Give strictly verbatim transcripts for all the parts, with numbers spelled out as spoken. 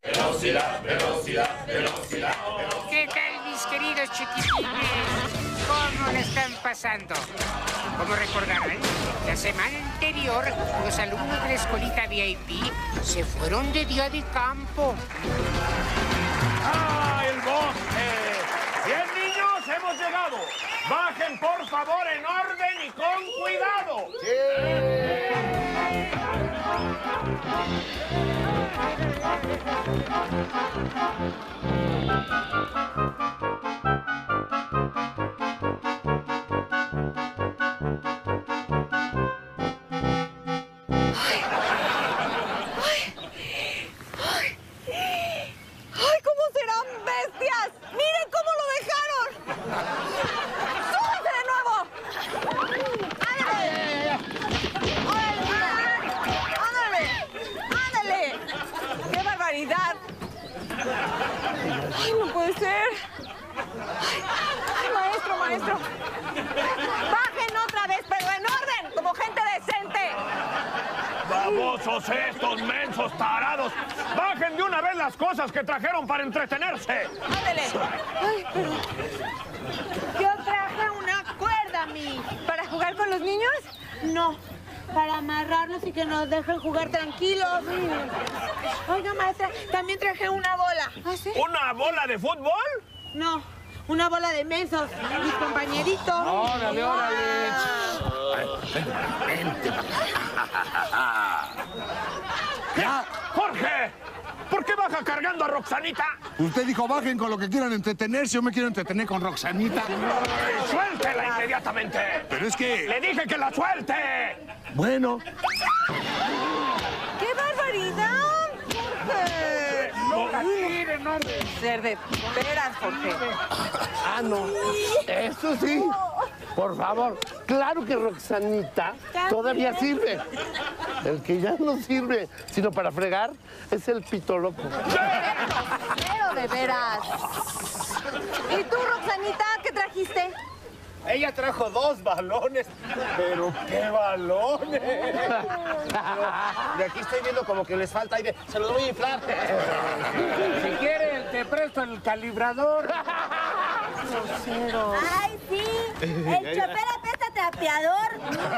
Velocidad, velocidad, velocidad. ¿Qué tal, mis queridos chiquitines? ¿Cómo la están pasando? Como recordarán, la semana anterior los alumnos de la escuelita V I P se fueron de día de campo. ¡Ah, el bosque! ¡Bien, niños, hemos llegado! ¡Bajen, por favor, en orden y con cuidado! ¡Sí! ¡Ay, no puede ser! ¡Ay, ay, maestro, maestro! ¡Bajen otra vez, pero en orden, como gente decente! ¡Babosos estos, mensos, tarados! ¡Bajen de una vez las cosas que trajeron para entretenerse! ¡Ándale! Ay, pero... Yo traje una cuerda, mi. ¿Para jugar con los niños? No. Para amarrarlos y que nos dejen jugar tranquilos. Oiga, maestra, también traje una bola. ¿Ah, sí? ¿Una bola de fútbol? No, una bola de mensos. Mis compañeritos. ¡Órale, órale! ¡Ya! ¡Jorge! ¿Por qué baja cargando a Roxanita? Usted dijo bajen con lo que quieran entretenerse. Yo me quiero entretener con Roxanita. ¡Suéltela inmediatamente! Pero es que... ¡Le dije que la suelte! Bueno. ¡Qué barbaridad, Jorge! ¡No la tire, no! Ser de veras, Jorge. Ah, no. Eso sí. Por favor. Claro que Roxanita todavía sirve. El que ya no sirve, sino para fregar, es el pito loco. Pero de veras. ¿Y tú, Roxanita, qué trajiste? Ella trajo dos balones, pero ¡qué balones! Pero de aquí estoy viendo como que les falta aire. Se los voy a inflar. Si quieres, te presto el calibrador. ¡Ay, sí! ¡El chofer apesta trapeador!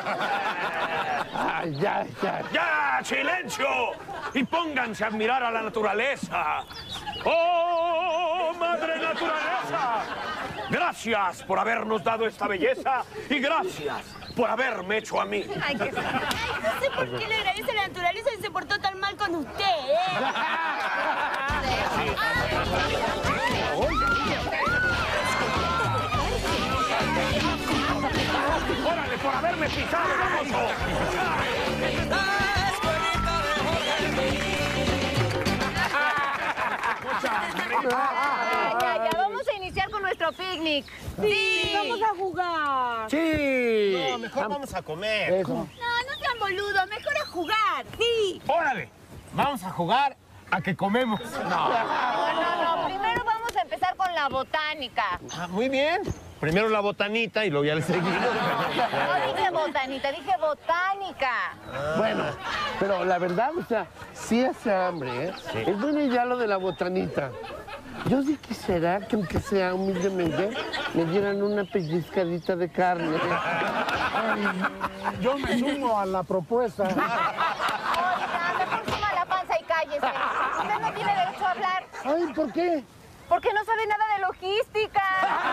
Ay, ya, ya. ¡Ya, silencio! Y pónganse a admirar a la naturaleza. ¡Oh, madre naturaleza! Gracias por habernos dado esta belleza y gracias por haberme hecho a mí. Ay, qué... Ay, no sé por qué le agradece a la naturaleza y se portó tan mal con usted, ¿eh? ¡Órale, por haberme pisado, baboso! Ya, ya, ya, vamos a iniciar con nuestro picnic. Sí, vamos a jugar. Sí. No, mejor vamos a comer. Eso. No, no sean boludos, mejor a jugar. Sí. ¡Órale! Vamos a jugar a que comemos. No, no, no, primero vamos a empezar con la botánica. Ah, muy bien. Primero la botanita y luego ya le seguimos. No dije botanita, dije botánica. Bueno, pero la verdad, o sea, sí hace hambre, ¿eh? Sí. Es buena idea lo de la botanita. Yo sí quisiera que, aunque sea humildemente, me dieran una pellizcadita de carne. Ay, yo me sumo a la propuesta. Oiga, mejor suma la panza y cállese. Usted no tiene derecho a hablar. Ay, ¿por qué? Porque no sabe nada de logística.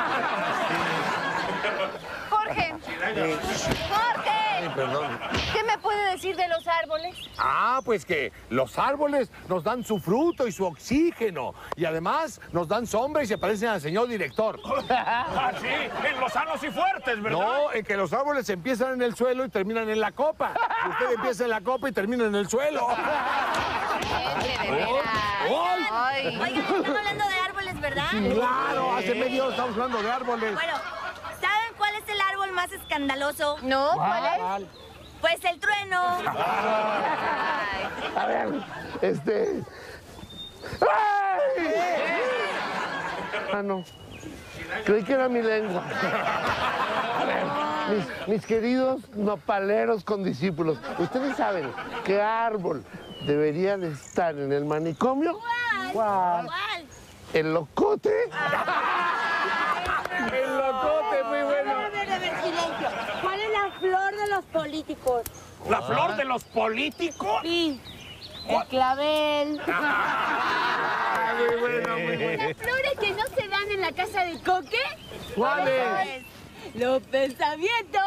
Jorge. Jorge. Ay, perdón. ¿Qué me puede decir de los árboles? Ah, pues que los árboles nos dan su fruto y su oxígeno. Y además nos dan sombra y se parecen al señor director. Ah, sí, en los sanos y fuertes, ¿verdad? No, en que los árboles empiezan en el suelo y terminan en la copa. Usted empieza en la copa y termina en el suelo. Gente, de veras. ¡Ay! Oigan, estamos hablando de árboles, ¿verdad? Claro, hace media hora estamos hablando de árboles. Bueno, ¿saben cuál es el árbol más escandaloso? No, ¿cuál es? Pues el trueno. Ay. A ver, este... ¡Ay! Ah, no. Creí que era mi lengua. A ver, mis, mis queridos nopaleros con discípulos, ¿ustedes saben qué árbol debería de estar en el manicomio? ¿Cuál? ¿Cuál? ¿El locote? El locote, muy bueno. A ver, a ver, silencio. ¿Cuál es la flor de los políticos? ¿La flor de los políticos? Sí. El clavel. Muy bueno, muy bueno. ¿Las flores que no se dan en la casa de Coque? ¿Cuál es? Los pensamientos.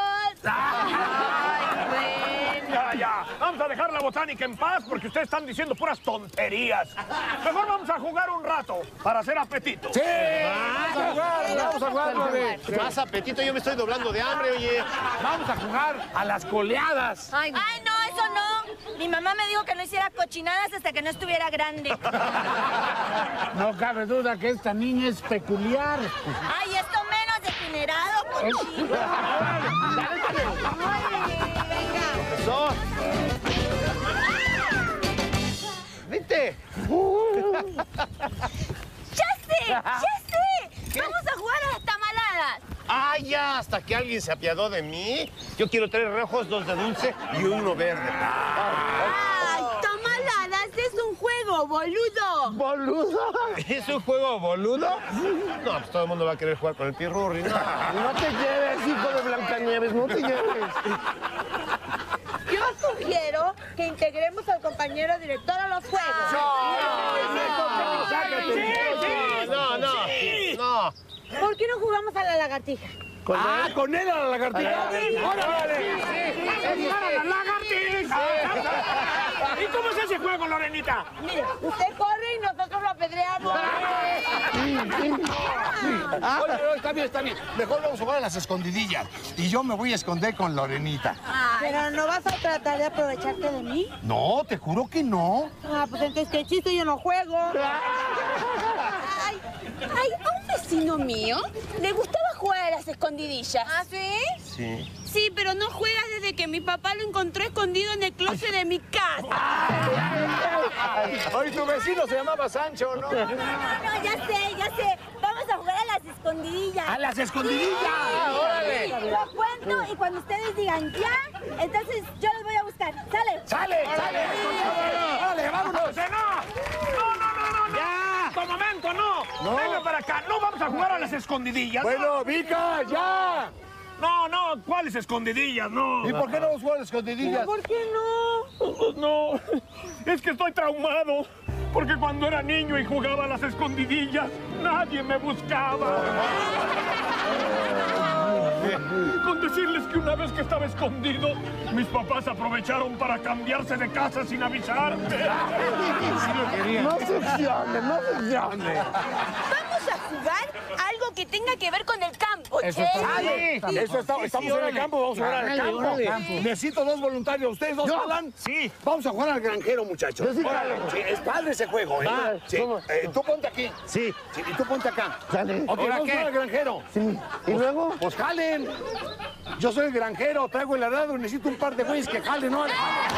Ya, ya. Vamos a dejar la botánica en paz porque ustedes están diciendo puras tonterías. Mejor vamos a jugar un rato para hacer apetito. ¡Sí! ¡Vamos a jugar! ¡Vamos a jugar, Bobby! Más apetito, yo me estoy doblando de hambre, oye. ¡Vamos a jugar a las coleadas! Ay, no, eso no. Mi mamá me dijo que no hiciera cochinadas hasta que no estuviera grande. No cabe duda que esta niña es peculiar. Ay, esto menos degenerado, cochino. Profesor. Vente. ¡Ya sé! ¡Ya sé! ¡Vamos a jugar a las tamaladas! Ah, ya, hasta que alguien se apiadó de mí. Yo quiero tres rojos, dos de dulce y uno verde. ¡Ay, tamaladas! ¡Es un juego, boludo! ¿Boludo? ¿Es un juego boludo? No, pues todo el mundo va a querer jugar con el pirurri, ¿no? No te lleves, hijo de Blancanieves, no te lleves. Yo sugiero que integremos al compañero director a los juegos. No, no, no. ¿Por qué no jugamos a la lagartija? ¿Con ¡Ah, él? con él a la lagartija! ¡Órale! ¡A la lagartija! ¿Y cómo es ese juego, Lorenita? Mire, usted corre y nosotros lo apedreamos. Oye, no, está bien, está bien. Mejor vamos a jugar a las escondidillas. Y yo me voy a esconder con Lorenita. Pero no vas a tratar de aprovecharte de mí. No, te juro que no. Ah, pues entonces qué chiste, yo no juego. Ay, ay, a un vecino mío le gustaba jugar a las escondidillas. ¿Ah, sí? Sí. Sí, pero no juega desde que mi papá lo encontró escondido en el closet de mi casa. Oye, tu vecino se llamaba Sancho, ¿no? No, no, ya sé, ya sé. Vamos a jugar a las escondidillas. ¡A las escondidillas! ¡Órale! Lo cuento y cuando ustedes digan ya, entonces yo los voy a buscar. ¡Sale! ¡Sale, sale! ¡Órale, vámonos! ¡No! ¡No, no, no, no! no. ¡Ya! ¡Un momento, no! No. ¡Venga para acá! ¡No vamos a jugar a las escondidillas! Bueno, Vika, ya. No, no, ¿cuáles escondidillas? No. ¿Y por qué no vamos a jugar a las escondidillas? ¿Por qué no? No, es que estoy traumado. Porque cuando era niño y jugaba a las escondidillas, nadie me buscaba. Con decirles que una vez que estaba escondido, mis papás aprovecharon para cambiarse de casa sin avisarme. Sí lo quería. No seccione, no seccione. Vamos a jugar algo que tenga que ver con el campo, Eso che. está bien. Eso está, estamos en el campo, vamos a jugar al Órale, campo. órale. Necesito dos voluntarios. ¿Ustedes dos jalan? Sí. Vamos a jugar al granjero, muchachos. Yo sí Órale. jalo. Sí, es padre ese juego, ¿eh? Va, Sí. ¿cómo? Eh, tú ponte aquí. Sí. Sí, y tú ponte acá. Sale. Ok, vamos a jugar al granjero. Sí. ¿Y luego? Pues jalen. Yo soy el granjero, traigo el arado y necesito un par de güeyes que jalen, ¿no?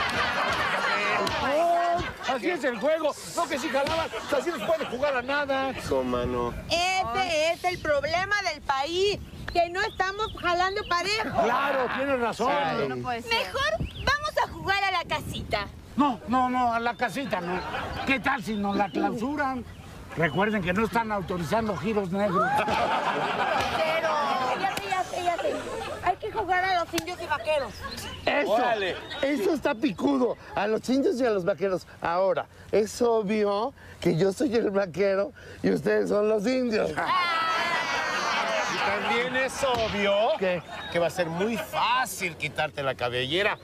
Así es el juego. No que si jalaban, así no se puede jugar a nada. Mano. Ese es el problema del país, que no estamos jalando parejo. Claro, tienes razón. Mejor vamos a jugar a la casita. No, no, no, a la casita no. ¿Qué tal si nos la clausuran? Recuerden que no están autorizando giros negros. Pero ya sé, ya sé, ya sé. Hay que jugar a los indios y vaqueros. Eso. Órale. Eso está picudo. A los indios y a los vaqueros. Ahora, es obvio que yo soy el vaquero y ustedes son los indios. Y también es obvio ¿Qué? que va a ser muy fácil quitarte la cabellera.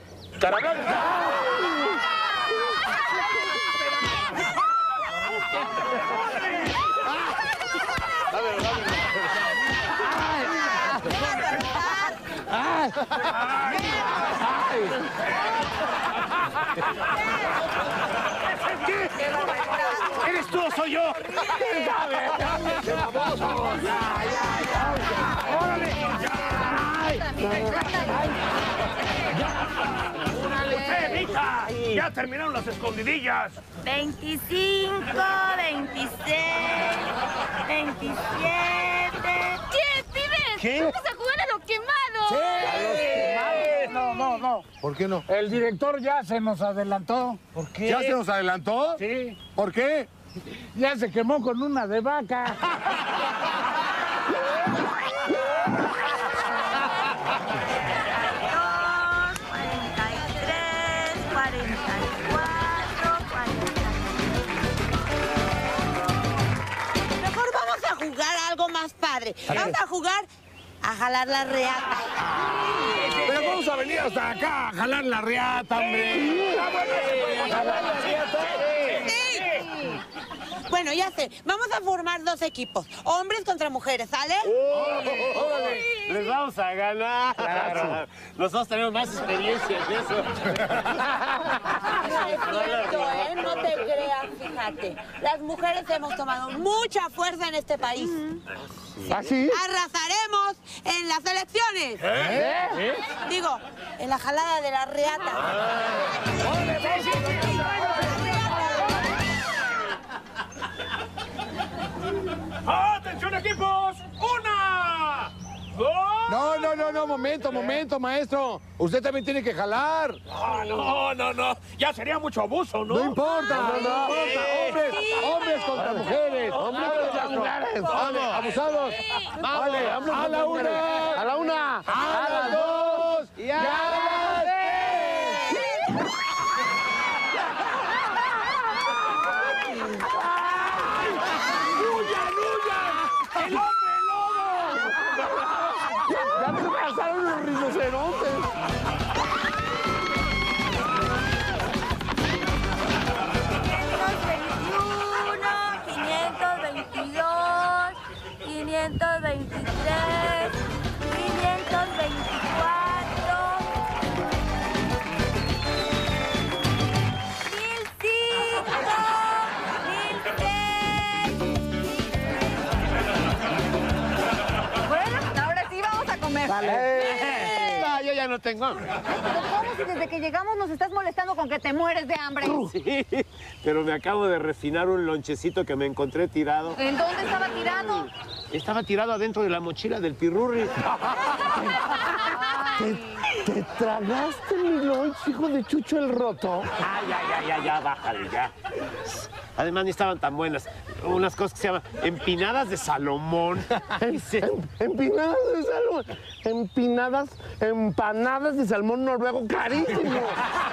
¿Eres tú o soy yo? ¡Eh, mija! ¡Ya terminaron las escondidillas! veinticinco, veintiséis, veintisiete. ¿Qué, pibes? ¿Qué? Vamos a jugar a los quemados. No, no, no. ¿Por qué no? El director ya se nos adelantó. ¿Por qué? ¿Ya se nos adelantó? Sí. ¿Por qué? Ya se quemó con una de vaca. Jugar algo más padre. Vamos a jugar a jalar la reata. Pero vamos a venir hasta acá a jalar la reata, hombre. Sí. Bueno, ya sé. Vamos a formar dos equipos. Hombres contra mujeres, ¿sale? Oh, órale. Les vamos a ganar. Claro. Nosotros tenemos más experiencia en eso. No es cierto, ¿eh? No te creas, fíjate. Las mujeres hemos tomado mucha fuerza en este país. ¿Ah, sí? Arrasaremos en las elecciones. ¿Eh? ¿Eh? Digo, en la jalada de la reata. ¡Atención, equipos! ¡Una! ¡Dos! No, no, no, no, momento, momento, maestro. Usted también tiene que jalar. Ah, no, no, no. Ya sería mucho abuso, ¿no? No importa, no, no importa. Hombres, hombres contra mujeres. Hombres contra mujeres. Vale, abusados. Vale, a la una. A la una. A las dos. Y a las tres. ¡Huyan, huyan! ¡El hombre lobo! Ya me pasaron los rinocerontes. quinientos veintidós, quinientos veintitrés, quinientos veinticuatro, mil cinco, mil seis. Bueno, ahora sí vamos a comer. Vale. No, yo ya no tengo hambre. Pero ¿cómo si desde que llegamos nos estás molestando con que te mueres de hambre? Sí, pero me acabo de refinar un lonchecito que me encontré tirado. ¿En dónde estaba tirado? Estaba tirado adentro de la mochila del pirurri. ¿Te, te tragaste mi lunch, hijo de Chucho el Roto? Ah, ya, ya, ya, ya, bájale, ya. Además, ni estaban tan buenas. Unas cosas que se llaman empinadas de Salomón. Em- em- empinadas de salmón. Empinadas, empanadas de salmón noruego carísimo.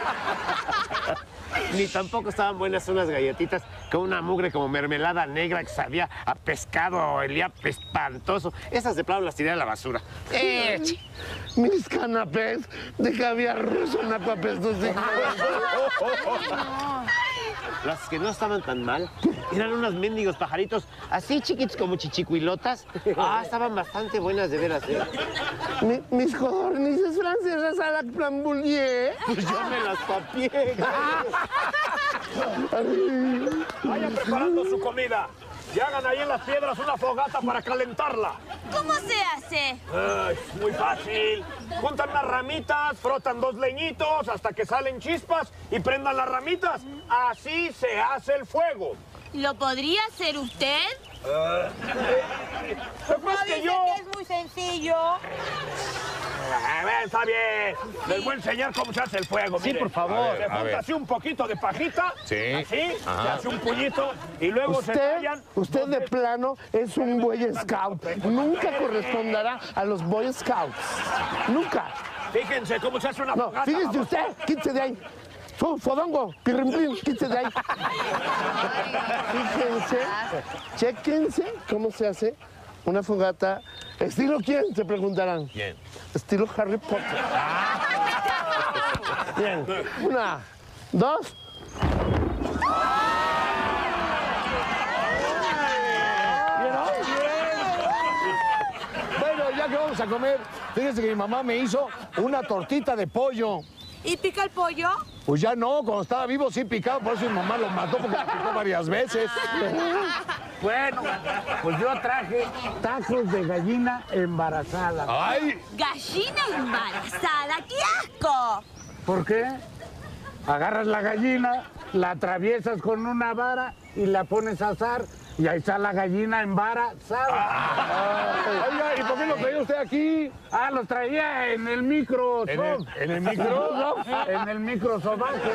Ni tampoco estaban buenas unas galletitas con una mugre como mermelada negra que sabía a pescado, olía espantoso. Esas de plano las tiré a la basura. Eh, ch- Mis canapés de caviar ruso en acuapestos. Las que no estaban tan mal eran unos mendigos pajaritos así chiquitos como chichicuilotas. Ah, estaban bastante buenas de veras. ¿Eh? Mi- mis codornices francesas a la plamboulier. Pues yo me las papié. Vayan preparando su comida. Y hagan ahí en las piedras una fogata para calentarla. ¿Cómo se hace? Ay, es muy fácil. Juntan las ramitas, frotan dos leñitos hasta que salen chispas y prendan las ramitas. Así se hace el fuego. ¿Lo podría hacer usted? Pues más que yo. Que es muy sencillo. Ah, ven, está bien. Les voy a enseñar cómo se hace el fuego. Sí, mire. por favor. Se A ver. junta así un poquito de pajita. Sí. Así. Ajá. Se hace un puñito y luego se Usted, tallan. usted de plano es un Boy Scout. Nunca corresponderá a los Boy Scouts. Nunca. Fíjense cómo se hace una No, fogata. fíjese vamos. usted, quítese de ahí. Fu- Fodongo, pirrimplín, quítese de ahí. Fíjense, chéquense cómo se hace una fogata. ¿Estilo quién? Se preguntarán. ¿Quién? Estilo Harry Potter. Bien, una, dos. ¿Vieron? Bueno, ya que vamos a comer, fíjense que mi mamá me hizo una tortita de pollo. ¿Y pica el pollo? Pues ya no, cuando estaba vivo sí picaba, por eso mi mamá lo mató porque lo picó varias veces. Bueno, pues yo traje tacos de gallina embarazada. ¡Ay! Gallina embarazada, ¡qué asco! ¿Por qué? Agarras la gallina, la atraviesas con una vara y la pones a asar Y ahí está la gallina embarazada. Ah, oiga, ¿y por qué lo traía usted aquí? Ah, los traía en el micro. ¿En el, en el micro? En el micro sobaje.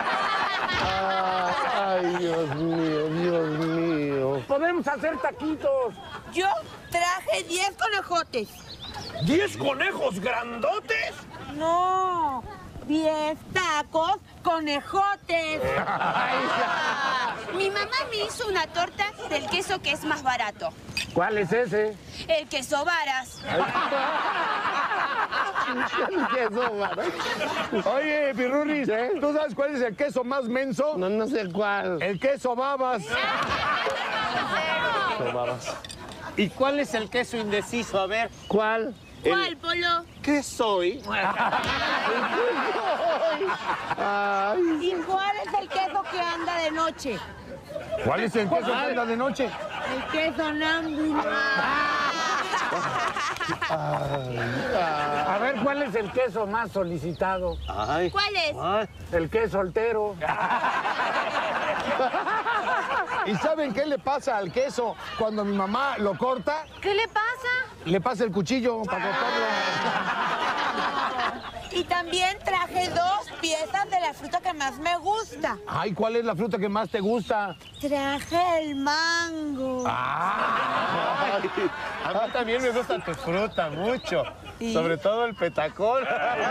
Ay, Dios mío, Dios mío. Podemos hacer taquitos. Yo traje diez conejotes. ¿Diez conejos grandotes? No, diez tacos conejotes. Mi mamá me hizo una torta del queso que es más barato. ¿Cuál es ese? El queso varas. Queso, varas. Oye, Pirurris, ¿tú sabes cuál es el queso más menso? No, no sé cuál. El queso babas. Queso babas. ¿Y cuál es el queso indeciso? A ver. ¿Cuál? ¿Cuál, Polo? ¿Qué soy? Ay. ¿Y cuál es el queso que anda de noche? ¿Cuál es el queso que anda de noche? El queso námbula. A ver, ¿cuál es el queso más solicitado? Ay. ¿Cuál es? Ay. El queso soltero. ¿Y saben qué le pasa al queso cuando mi mamá lo corta? ¿Qué le pasa? Le pasa el cuchillo para cortarlo. Y también traje dos piezas de la fruta que más me gusta. Ay, ¿cuál es la fruta que más te gusta? Traje el mango. Ay, a mí también me gusta tu fruta mucho. ¿Sí? Sobre todo el petacón.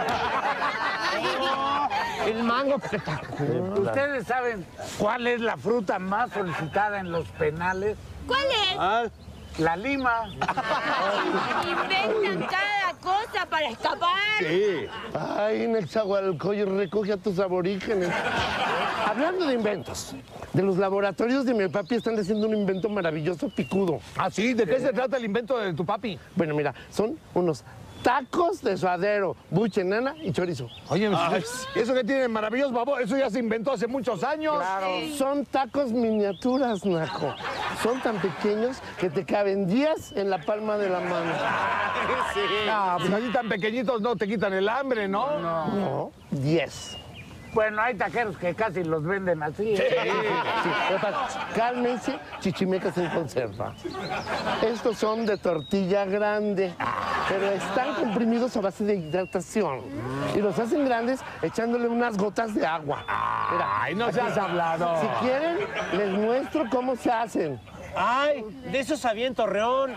El mango petacón. ¿Ustedes saben cuál es la fruta más solicitada en los penales? ¿Cuál es? Ah, La lima. Inventan cada cosa para escapar. sí. Ay, Nezahualcóyotl, recoge a tus aborígenes. Hablando de inventos, de los laboratorios de mi papi están haciendo un invento maravilloso picudo. ¿Ah, sí? ¿De qué se trata el invento de tu papi? Bueno, mira, son unos tacos de suadero, buche, nana y chorizo. Oye, ¿eso que tiene maravilloso, babo? Eso ya se inventó hace muchos años. Claro. Son tacos miniaturas, Naco. Son tan pequeños que te caben diez en la palma de la mano. Sí. Ah, pues así tan pequeñitos no te quitan el hambre, ¿no? No, diez. Bueno, hay taqueros que casi los venden así. Sí, pero para- cálmense, chichimecas en conserva. Estos son de tortilla grande, pero están comprimidos a base de hidratación. Y los hacen grandes echándole unas gotas de agua. Mira, Ay, no seas hablado. si quieren, les muestro cómo se hacen. Ay, de esos había en Torreón.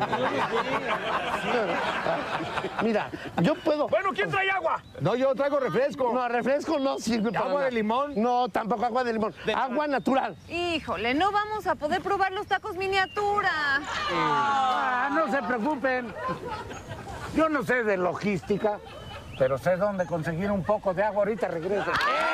Mira, yo puedo... Bueno, ¿quién trae agua? No, yo traigo refresco. No, refresco no sirve para ¿Agua nada. de limón? No, tampoco agua de limón. Agua natural. Híjole, no vamos a poder probar los tacos miniatura. Ah, no se preocupen. Yo no sé de logística, pero sé dónde conseguir un poco de agua. Ahorita regreso.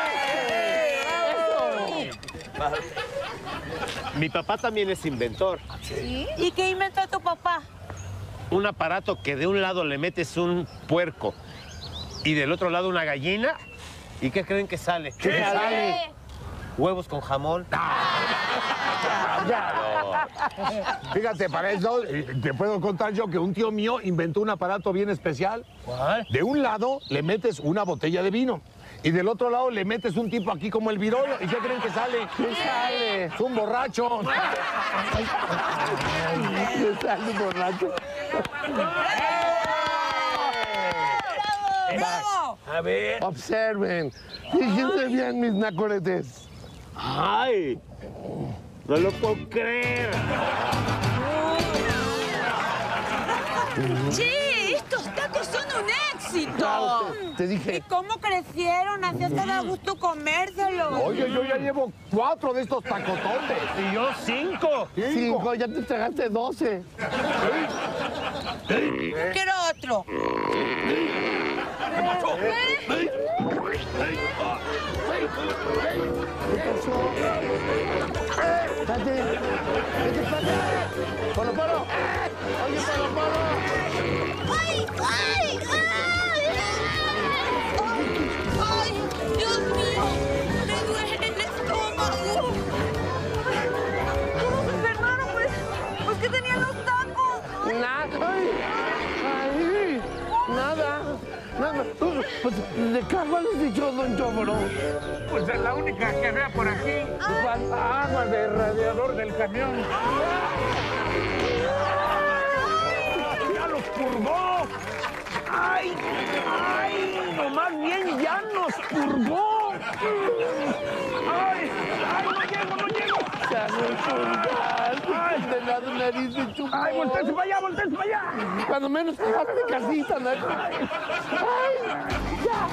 Mi papá también es inventor. ¿Y qué inventó tu papá? Un aparato que de un lado le metes un puerco y del otro lado una gallina. ¿Y qué creen que sale? ¿Qué sale? Huevos con jamón. Fíjate, para eso eh, te puedo contar yo que un tío mío inventó un aparato bien especial. ¿Cuál? De un lado le metes una botella de vino y del otro lado le metes un tipo aquí como el virolo. ¿Y qué creen que sale? ¿Qué sale? Es un borracho. ¿Qué sale, borracho? ¡Bravo! A ver. Observen. Fíjense bien, mis nacoretes. ¡Ay! No lo puedo creer. ¡Che! ¡Estos tacos son un éxito! Te ¿Y dije, cómo crecieron? Así hasta da gusto comérselos. Oye, yo ya llevo cuatro de estos tacototes. Y yo cinco. cinco, ya te tragaste doce. Quiero otro. Espérate. ¿Qué te pasa? ¡Polo, Polo! ¡Oye, Polo, Polo! ¡Ay, ay, ay! ¡Ay, Dios mío! ¡Me duele el estómago! ¿Cómo se enfermaron? Pues, pues ¿qué tenían los tacos? Nada. Ay, ay, nada. Nada. Pues, ¿de qué agua les echó don Chóforo? Pues es la única que vea por aquí. ¿Cuál? Agua de radiador del camión. ¡Ya los purgó! ¡Ay! ¡Ay! ¡No, más bien ya nos purgó! ¡Ay! ¡Ay, no llego, no llego! Ya no purgas. De la nariz de chupón. ¡Ay, volteese para allá, volteese para allá! Cuando menos hazte casita, Nacho. ¡Ay! ¡Ya!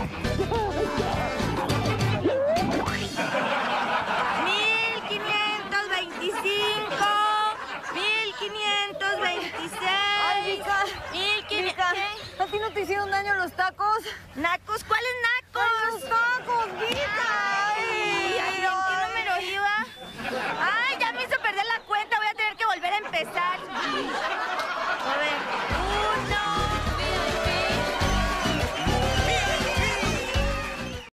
mil quinientos veinticinco, mil quinientos veintiséis. Ay, Vika. mil quinientos. Vika, ¿a ti no te hicieron daño los tacos? ¿Nacos? ¿Cuáles nacos? ¡Los tacos, Vika!